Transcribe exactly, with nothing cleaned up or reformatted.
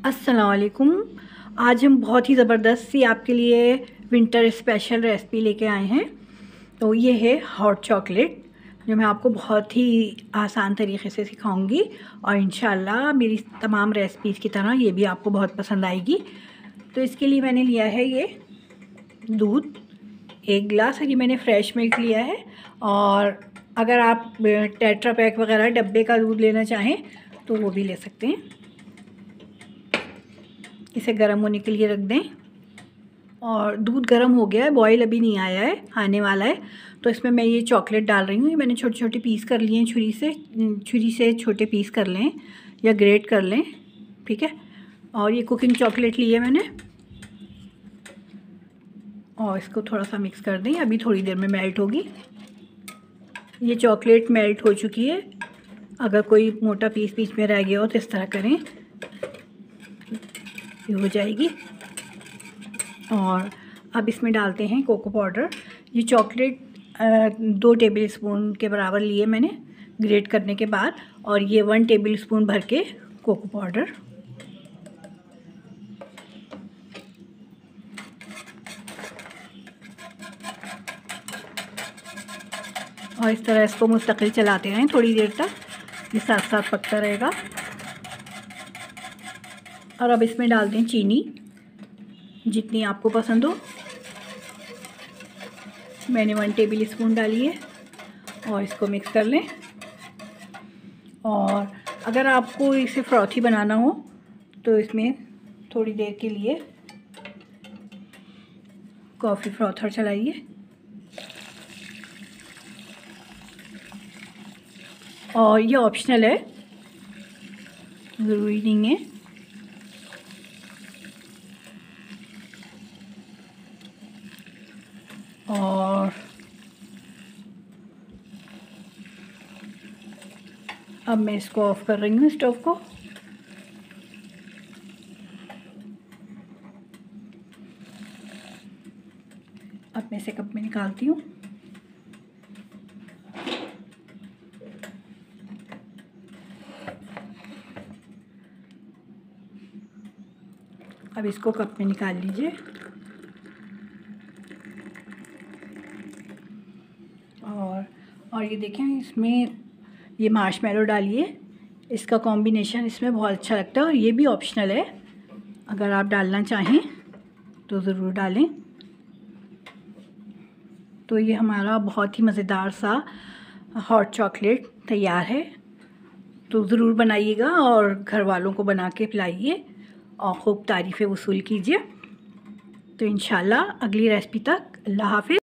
अस्सलाम वालेकुम। आज हम बहुत ही ज़बरदस्त सी आपके लिए विंटर स्पेशल रेसिपी लेके आए हैं। तो ये है हॉट चॉकलेट, जो मैं आपको बहुत ही आसान तरीके से सिखाऊंगी और इंशाल्लाह मेरी तमाम रेसिपीज़ की तरह ये भी आपको बहुत पसंद आएगी। तो इसके लिए मैंने लिया है ये दूध, एक गिलास है। ये मैंने फ्रेश मिल्क लिया है, और अगर आप टेट्रा पैक वगैरह डब्बे का दूध लेना चाहें तो वो भी ले सकते हैं। इसे गर्म होने के लिए रख दें, और दूध गर्म हो गया है, बॉईल अभी नहीं आया है, आने वाला है। तो इसमें मैं ये चॉकलेट डाल रही हूँ। ये मैंने छोटे छोटे पीस कर लिए हैं, छुरी से छुरी से छोटे पीस कर लें या ग्रेट कर लें, ठीक है। और ये कुकिंग चॉकलेट ली है मैंने, और इसको थोड़ा सा मिक्स कर दें। अभी थोड़ी देर में मेल्ट होगी। ये चॉकलेट मेल्ट हो चुकी है। अगर कोई मोटा पीस बीच में रह गया हो तो इस तरह करें, ये हो जाएगी। और अब इसमें डालते हैं कोको पाउडर। ये चॉकलेट दो टेबल स्पून के बराबर लिए मैंने ग्रेट करने के बाद, और ये वन टेबल स्पून भर के कोको पाउडर। और इस तरह इसको मुस्तकिल चलाते रहें थोड़ी देर तक, ये साथ साथ पकता रहेगा। और अब इसमें डाल दें चीनी, जितनी आपको पसंद हो। मैंने वन टेबल स्पून डाली है, और इसको मिक्स कर लें। और अगर आपको इसे फ्रॉथी बनाना हो तो इसमें थोड़ी देर के लिए कॉफ़ी फ्रॉथर चलाइए, और ये ऑप्शनल है, ज़रूरी नहीं है। और अब मैं इसको ऑफ़ कर रही हूँ, स्टोव को। अब मैं इसे कप में निकालती हूँ। अब इसको कप में निकाल लीजिए। और और ये देखें, इसमें ये मार्शमेलो डालिए। इसका कॉम्बिनेशन इसमें बहुत अच्छा लगता है, और ये भी ऑप्शनल है। अगर आप डालना चाहें तो ज़रूर डालें। तो ये हमारा बहुत ही मज़ेदार सा हॉट चॉकलेट तैयार है। तो ज़रूर बनाइएगा और घर वालों को बना के पिलाइए, और खूब तारीफ़ें वसूल कीजिए। तो इंशाल्लाह अगली रेसिपी तक, अल्लाह हाफ़िज़।